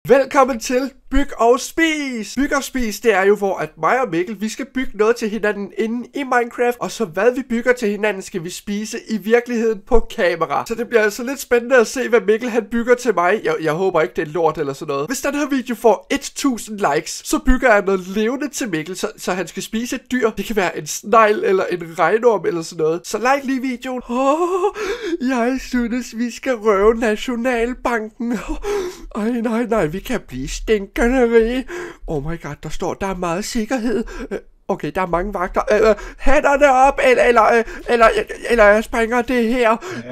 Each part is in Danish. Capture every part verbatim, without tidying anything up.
Velkommen til Byg og Spis. Byg og Spis, det er jo hvor at mig og Mikkel, vi skal bygge noget til hinanden inde i Minecraft. Og så hvad vi bygger til hinanden, skal vi spise i virkeligheden på kamera. Så det bliver altså lidt spændende at se, hvad Mikkel han bygger til mig. Jeg, jeg håber ikke, det er lort eller sådan noget. Hvis den her video får tusind likes, så bygger jeg noget levende til Mikkel, så, så han skal spise et dyr. Det kan være en snegl eller en regnorm eller sådan noget. Så like lige videoen. Oh, jeg synes, vi skal røve Nationalbanken. Ej, nej, nej, vi kan blive stinkende rige. Oh my god, der står, der er meget sikkerhed. Okay, der er mange vagter. Øh, hænderne op, eller, eller, eller, eller jeg springer det her.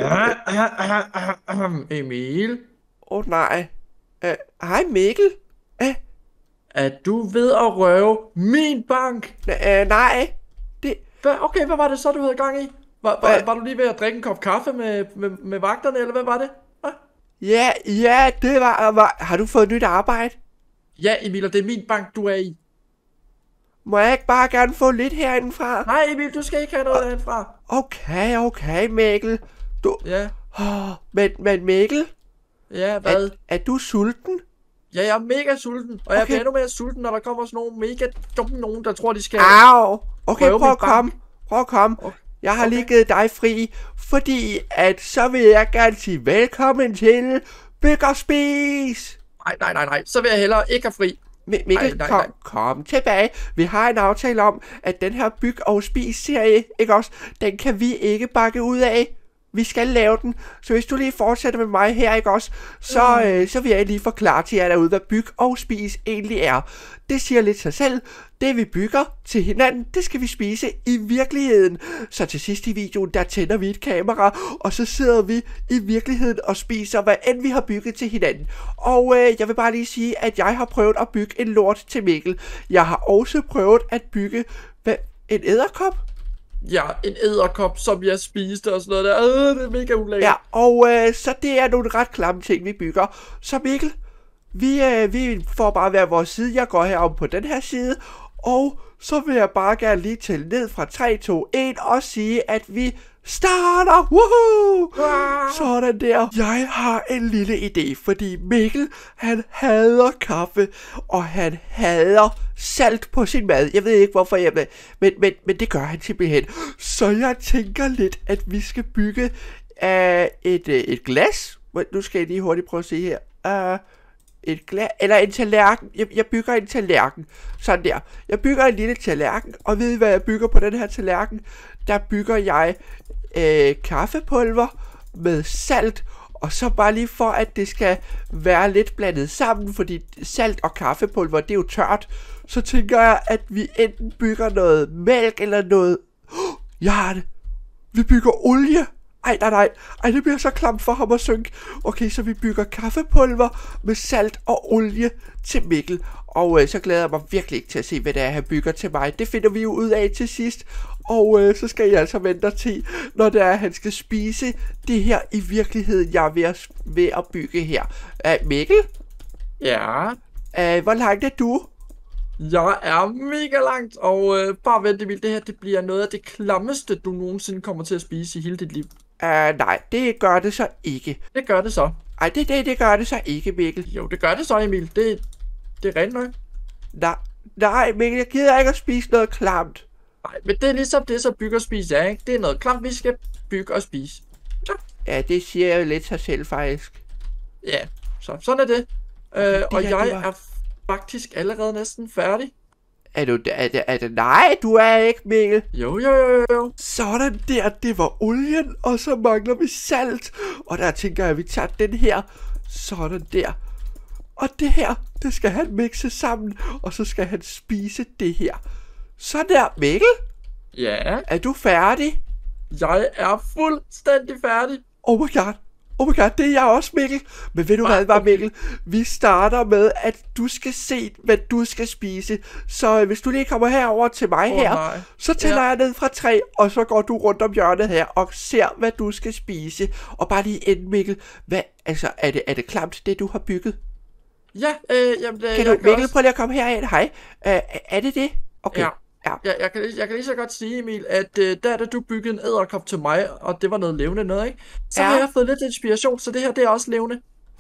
Emil? Åh oh, nej. Uh, hej Mikkel. Uh, Er du ved at røve min bank? uh, nej. Det... Hva? Okay, hvad var det så, du havde gang i? Var, var, var du lige ved at drikke en kop kaffe med, med, med vagterne, eller hvad var det? Hva? Ja, ja, det var, var... Har du fået nyt arbejde? Ja, Emil, og det er min bank, du er i. Må jeg ikke bare gerne få lidt herindefra? Nej, Emil, du skal ikke have noget herindefra. Okay, okay, Mikkel. Du... Ja. Oh, men, men Mikkel? Ja, hvad? Er, er du sulten? Ja, jeg er mega sulten. Og okay. Jeg bliver endnu mere sulten, når der kommer sådan nogle mega dumme nogen, der tror, de skal... Au! Okay, prøve prøv min at komme. Prøv at komme. Okay. Jeg har Okay. lige givet dig fri, fordi at så vil jeg gerne sige velkommen til Byg og Spis. Nej, nej, nej, nej. Så vil jeg hellere ikke have fri. M- Mikkel, Ej, nej, kom, nej. kom tilbage. Vi har en aftale om, at den her Byg og Spis-serie, ikke også, den kan vi ikke bakke ud af. Vi skal lave den, så hvis du lige fortsætter med mig her, ikke også, så, Mm. øh, så vil jeg lige forklare til jer derude, hvad Byg og Spis egentlig er. Det siger lidt sig selv. Det vi bygger til hinanden, det skal vi spise i virkeligheden. Så til sidst i videoen, der tænder vi et kamera, og så sidder vi i virkeligheden og spiser, hvad end vi har bygget til hinanden. Og øh, jeg vil bare lige sige, at jeg har prøvet at bygge en lort til Mikkel. Jeg har også prøvet at bygge hvad, en edderkop. Ja, en edderkop, som jeg spiste og sådan noget der. Øh, det er mega ulækkert. Ja, og øh, så det er nogle ret klamme ting, vi bygger. Så Mikkel, vi, øh, vi får bare hver vores side. Jeg går herom på den her side. Og så vil jeg bare gerne lige tælle ned fra tre, to, et og sige, at vi starter. Woohoo! Ah. Sådan der. Jeg har en lille idé, fordi Mikkel, han hader kaffe, og han hader salt på sin mad. Jeg ved ikke hvorfor, jeg ved, men, men, men det gør han simpelthen. Så jeg tænker lidt, at vi skal bygge uh, et, uh, et glas. Nu skal jeg lige hurtigt prøve at se her. Uh, et glas, eller en tallerken. Jeg, jeg bygger en tallerken. Sådan der. Jeg bygger en lille tallerken, og ved I, hvad jeg bygger på den her tallerken? Der bygger jeg øh, kaffepulver med salt, og så bare lige for, at det skal være lidt blandet sammen, fordi salt og kaffepulver, det er jo tørt, så tænker jeg, at vi enten bygger noget mælk, eller noget... Oh, jeg har det! Vi bygger olie! Ej, nej, nej. Ej, det bliver så klamt for ham at synke. Okay, så vi bygger kaffepulver med salt og olie til Mikkel. Og øh, så glæder jeg mig virkelig ikke til at se, hvad det er, han bygger til mig. Det finder vi jo ud af til sidst. Og øh, så skal jeg altså vente til, når det er, at han skal spise det her i virkeligheden, jeg er ved at, ved at bygge her. Uh, Mikkel? Ja. Uh, hvor langt er du? Jeg er mega langt, og øh, bare vent Emil, det her det bliver noget af det klammeste, du nogensinde kommer til at spise i hele dit liv. Uh, nej, det gør det så ikke. Det gør det så. Ej, det, det, det gør det så ikke, Mikkel. Jo, det gør det så, Emil. Det, det er rent nok. Nej, nej, Mikkel, jeg gider ikke at spise noget klamt. Nej, men det er ligesom det, så bygge og spise er, ikke? Det er noget klamt, vi skal bygge og spise. Ja, Ja, det siger jeg jo lidt sig selv, faktisk. ja. Så sådan er det. Øh, og her, det jeg var- er faktisk allerede næsten færdig. Er du, er det, er det, nej, du er ikke, Mikkel. Jo, jo, jo, jo. Sådan der, det var olien, og så mangler vi salt. Og der tænker jeg, at vi tager den her. Sådan der. Og det her, det skal han mixe sammen, og så skal han spise det her. Så der, Mikkel, Ja, er du færdig? jeg er fuldstændig færdig. Oh my god. Oh my god, det er jeg også, Mikkel. Men ved du hvad, var Mikkel? Vi starter med, at du skal se, hvad du skal spise. Så øh, hvis du lige kommer herover til mig Åh, her, nej. så tæller Ja. jeg ned fra tre, og så går du rundt om hjørnet her og ser, hvad du skal spise. Og bare lige ind, Mikkel. Hvad, altså, er det, er det klamt, det du har bygget? Ja, øh, jamen, det, Kan du, jeg Mikkel, også... prøv lige at komme herind. Hej. Uh, er det det? Okay. Ja. Ja. Ja, jeg, kan, jeg kan lige så godt sige, Emil, at øh, der da du byggede en edderkop til mig, og det var noget levende noget, ikke? Så Ja. har jeg fået lidt inspiration, så det her, det er også levende.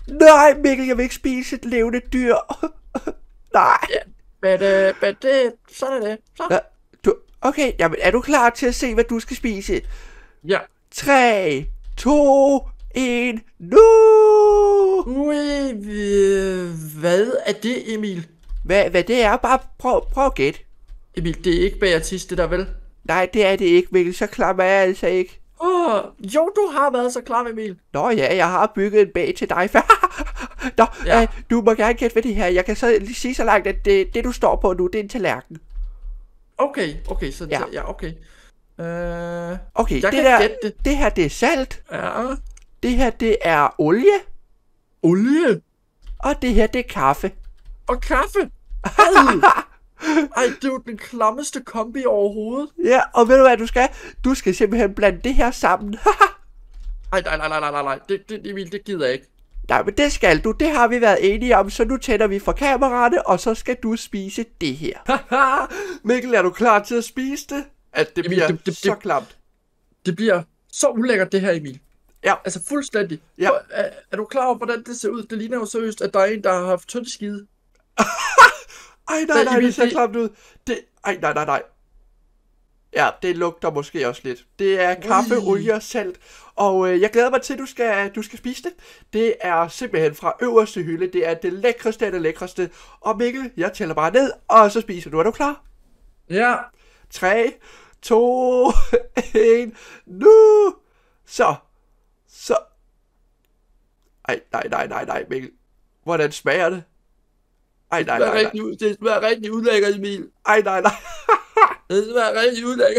Nej, Mikkel, jeg vil ikke spise et levende dyr. Nej. Ja, men, øh, men det, sådan er det. Så. Nå, du, okay, jamen er du klar til at se, hvad du skal spise? Ja. tre, to, et, nu! Ui, øh, hvad er det, Emil? Hvad, hvad det er? Bare prøv, prøv at gætte. Emil, det er ikke bagertis, det der vel? Nej, det er det ikke, Mikkel. Så klam er jeg altså ikke. Åh, oh, jo, du har været så klar, Emil. Nå ja, jeg har bygget en bag til dig. Nå, Ja. øh, du må gerne gætte, hvad det her. Jeg kan så lige sige så langt, at det, det du står på nu, det er en tallerken. Okay, okay, så Ja. ja, ja okay. Øh, Okay, jeg det, kan der, gætte det. det her, det er salt. Ja. Det her, det er olie. Olie Og det her, det er kaffe. og kaffe. Ej, Ej, det er jo den klammeste kombi overhovedet. Ja, og ved du hvad du skal? Du skal simpelthen blande det her sammen. Ej, nej, nej, nej, nej, nej, nej. Det, det, Emil, det gider jeg ikke. Nej, men det skal du. Det har vi været enige om, så nu tænder vi for kameraerne, og så skal du spise det her. Mikkel, er du klar til at spise det? At det Emil, bliver det- det- så det- klamt. Det bliver så ulækkert, det her, Emil. Ja. Altså, fuldstændig. Ja. Hvor- Er, er du klar over, hvordan det ser ud? Det ligner jo seriøst, at der er en, der har haft tynde skide. Ej, nej, Så, nej, Emil, det ser det- klamt ud. Det, ej, nej, nej, nej. Ja, det lugter måske også lidt. Det er kaffe, Ui. olie og salt. Og øh, jeg glæder mig til, at du skal, du skal spise det. Det er simpelthen fra øverste hylde. Det er det lækreste af det lækreste. Og Mikkel, jeg tæller bare ned, og så spiser du. Er du klar? Ja. tre, to, et, nu! Så. Så. Ej, nej, nej, nej, nej, Mikkel. Hvordan smager det? Ej, nej, Det nej, smager nej. rigtig, det smager rigtig ulækkert, Emil. Ej, nej, nej. Det smager rigtig ulækkert.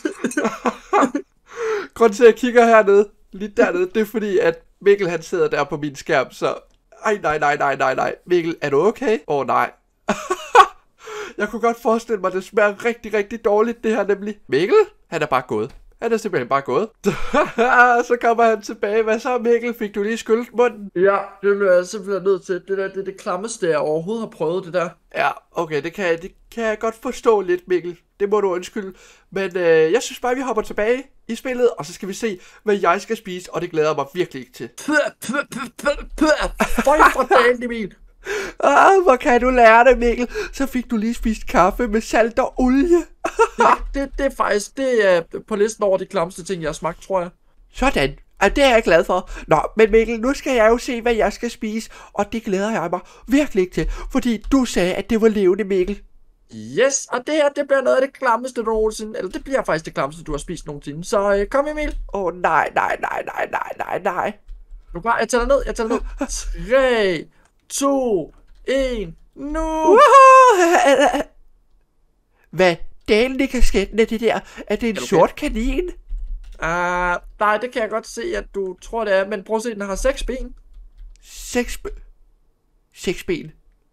Grunden til, at jeg kigger hernede, lige dernede, det er fordi, at Mikkel han sidder der på min skærm, så... Ej, nej, nej, nej, nej, nej. Mikkel, er du okay? Åh, oh, nej. Jeg kunne godt forestille mig, at det smager rigtig, rigtig dårligt, det her nemlig. Mikkel, han er bare gået. Han er simpelthen bare gået. Så kommer han tilbage. Hvad så, Mikkel? Fik du lige skyllet munden? Ja, det bliver jeg simpelthen nødt til. Det der, det er det klammeste, jeg overhovedet har prøvet, det der. Ja, okay, det kan, det kan jeg godt forstå lidt, Mikkel. Det må du undskylde. Men øh, jeg synes bare, vi hopper tilbage i spillet, og så skal vi se, hvad jeg skal spise, og det glæder jeg mig virkelig ikke til. Føj fra dagen, Emil. Ah, hvor kan du lære det, Mikkel? Så fik du lige spist kaffe med salt og olie. Ja, det, det er faktisk, det er på listen over de klammeste ting, jeg har smagt, tror jeg. Sådan. Ah, det er jeg glad for. Nå, men Mikkel, nu skal jeg jo se, hvad jeg skal spise, og det glæder jeg mig virkelig ikke til, fordi du sagde, at det var levende, Mikkel. Yes, og det her, det bliver noget af det klammeste, du nogensinde, eller det bliver faktisk det klammeste, du har spist nogensinde. Så øh, kom, Emil. Åh, oh, nej, nej, nej, nej, nej, nej, nej. Du er klar? Jeg tæller ned, jeg tæller ned. tre, to, et, nu! Wow! Hvad dalen i kasketten er det der? Er det en Er du sort kanin? Uh, nej, det kan jeg godt se, at du tror, det er, men prøv at se, den har seks ben. Seks ben. Seks ben.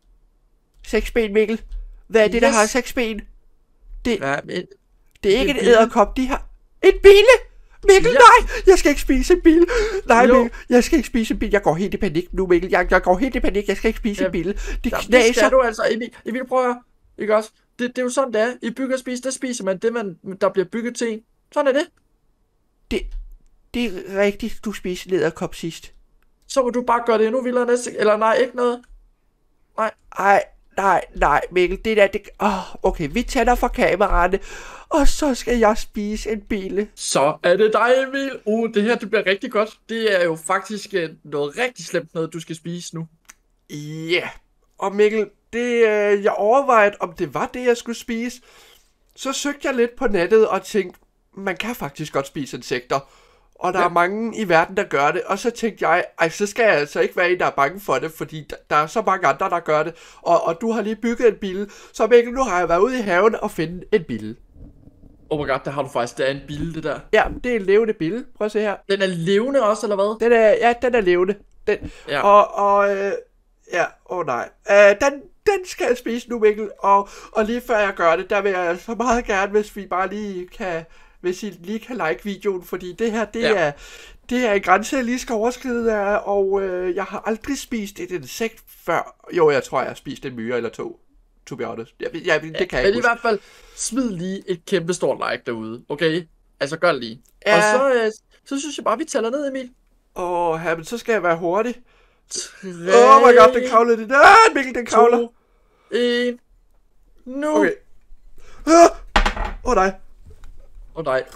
Seks ben, Mikkel. Hvad er det, der Yes. har seks ben? Det, Ja, men, det er ikke en en bille. edderkop, de har... En bille! Mikkel, Ja. nej! Jeg skal ikke spise en bil. Nej, Jo. Mikkel, jeg skal ikke spise en bil. Jeg går helt i panik nu, Mikkel. Jeg, jeg går helt i panik. Jeg skal ikke spise Ja. en bil. Det ja, det knaser. skal du altså, Emil. Emil, prøv at høre. Ikke også? Det, det er jo sådan, det er. I bygger og spise, der spiser man det, man, der bliver bygget til en. Sådan er det. Det, det er rigtigt, du spiste en edderkop sidst. Så må du bare gøre det endnu vildere næste. Eller nej, ikke noget. Nej. Ej, nej, nej, Mikkel, det der, det... Åh, okay, vi tænder for kameraerne, og så skal jeg spise en bille. Så er det dig, Emil. Uh, det her, det bliver rigtig godt. Det er jo faktisk øh, noget rigtig slemt noget, du skal spise nu. Ja, yeah. Og Mikkel, det, øh, jeg overvejede, om det var det, jeg skulle spise. Så søgte jeg lidt på nettet og tænkte, man kan faktisk godt spise insekter. Og der Ja. er mange i verden, der gør det. Og så tænkte jeg, ej, så skal jeg altså ikke være en, der er bange for det, fordi der, der er så mange andre, der gør det. Og, og du har lige bygget en bille. Så Mikkel, nu har jeg været ude i haven og finde en bille. Oh my god, der har du faktisk, der er en bille, det der. Ja, det er en levende bille. Prøv at se her. Den er levende også, eller hvad? Den er, ja, den er levende. Den, Ja. Og, og, øh, ja, åh oh nej. Øh, den, den skal jeg spise nu, Mikkel. Og, og lige før jeg gør det, der vil jeg så meget gerne, hvis vi bare lige kan, hvis I lige kan like videoen, fordi det her, det Ja. er, det er en grænse, jeg lige skal overskride, øh, og øh, jeg har aldrig spist et insekt før. Jo, jeg tror, jeg har spist en myre eller to, to be honest. Jeg, jeg, det kan jeg Men ikke i huske. hvert fald, smid lige et kæmpe stort like derude, okay? Altså, gør det lige. Ja. Og så, øh, så synes jeg bare, vi tæller ned, Emil. Åh, ja, men så skal jeg være hurtig. tre, Oh my god, den kravler det. Ah, Mikkel, den kravler. to, en. Nu. Okay. Åh, oh, nej. Åh oh, nej.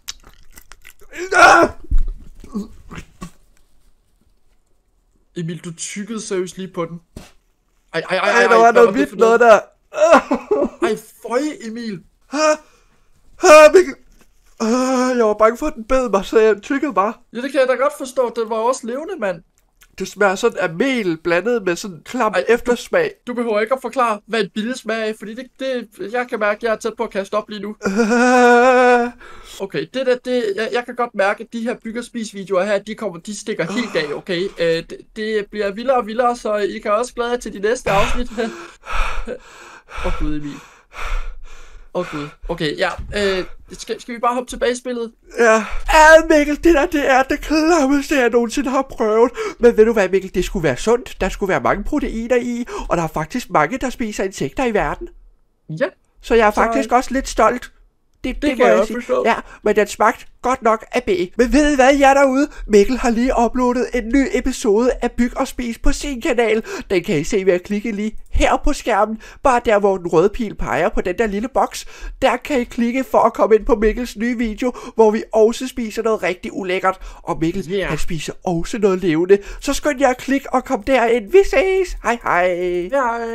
Ah! Emil, du tykkede seriøst lige på den. Ej, ej, ej, ej, Ej, der ej, var hvad noget det vildt for noget der. Ej, føj, Emil. Ah, ah, Mikkel. Ah, jeg var bange for, at den bed mig, så jeg tykkede bare. Ja, det kan jeg da godt forstå. Den var også levende, mand. Det smager sådan af mel blandet med sådan en klam Ej, eftersmag. Du behøver ikke at forklare, hvad en bille smager af, fordi det, det, jeg kan mærke, at jeg er tæt på at kaste op lige nu. Ah, Okay, det der, det, jeg, jeg kan godt mærke, at de her byggerspis-videoer her, de, kommer, de stikker helt af, okay? Uh, det, det bliver vildere og vildere, så I kan også glæde jer til de næste afsnit. Åh oh, gud, Emil. Åh oh, gud. Okay, ja. Øh, skal, skal vi bare hoppe tilbage i spillet? ja. Ah, Mikkel, det der, det er det klammeste, jeg nogensinde har prøvet. Men ved du hvad, Mikkel, det skulle være sundt. Der skulle være mange proteiner i, og der er faktisk mange, der spiser insekter i verden. Ja. Så jeg er Så- faktisk også lidt stolt. Det, det, det kan må jeg jeg også sige. forstå. Ja, men den smagte godt nok af B. Men ved I hvad, jer derude? Mikkel har lige uploadet en ny episode af Byg og Spis på sin kanal. Den kan I se ved at klikke lige her på skærmen. Bare der, hvor den røde pil peger på den der lille boks. Der kan I klikke for at komme ind på Mikkels nye video, hvor vi også spiser noget rigtig ulækkert. Og Mikkel, Yeah. han spiser også noget levende. Så skynd jer at klikke og kom derind. Vi ses. Hej hej. Ja,